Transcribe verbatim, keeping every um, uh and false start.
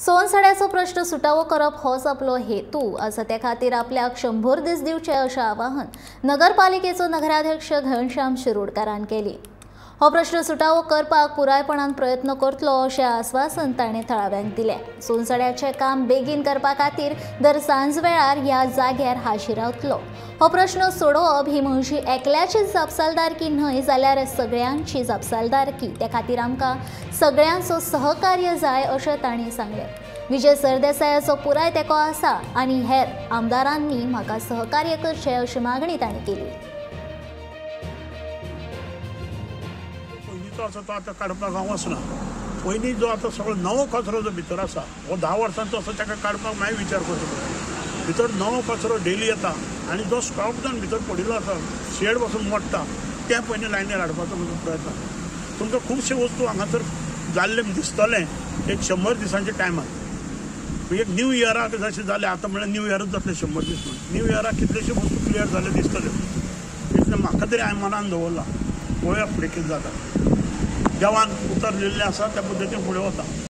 सोनसड्याचो प्रश्न सुटावो करप होच आपलो हेतू आसा त्या खातीर आपल्याक शंभर दीस दिवचे अशें आवाहन नगरपालिकेचो नगराध्यक्ष घनश्याम शिरोडकारान केली। हो प्रश्न सुटावो करपाक पुरायपणान प्रयत्न करतलो अशें आस्वासन ताणें थळाव्यांक दिलें। सोनसड्याचें काम बेगीन करपा खातीर दर सांजवेळार ह्या जाग्यार हाजीर रावतलो। हो प्रश्न सोडोवप ही म्हजी एकल्याचीच जापसालदारकी न्हय जाल्यार सगळ्यांची जापसालदारकी, त्या खातीर आमकां सगळ्यांचो सहकार्य जाय अशें तांणी सांगलें। विजय सरदेसायाचो पुराय तेंको आसा आनी हेर आमदारांनी म्हाका सहकार्य करचें अशी मागणी तांणी केली। तो आतां काडपाक हांव वचना। पयलीं जो आतां सगळो नवो कचरो जो भितर आसा हो धा वर्सांचो आसा, ताका काडपाक मागीर विचार करचो पडटा। भितर नवो कचरो डेली येता आनी जो स्टॉक जावन भितर पडिल्लो आसा, शेड पासून मोडटा, ते पयलीं लायनीर हाडपाचो म्हजो प्रयत्न। तुमकां खुबशे वस्तू हांगासर जाल्ले दिसतले एक शंबर दिसांच्या टायमार। एक न्यू इयराक जशें जालें आतां म्हळ्यार न्यू इयरच जातलें शंबर दीस म्हणून। न्यू इयराक कितलेशे वस्तू क्लियर जाले दिसतले, इसलें म्हाका तरी हांवें मनान दवरला। पळोवया फुडें कितें जाता। जवान उतरलेले आसा त्या पद्दतीन फुडें वता।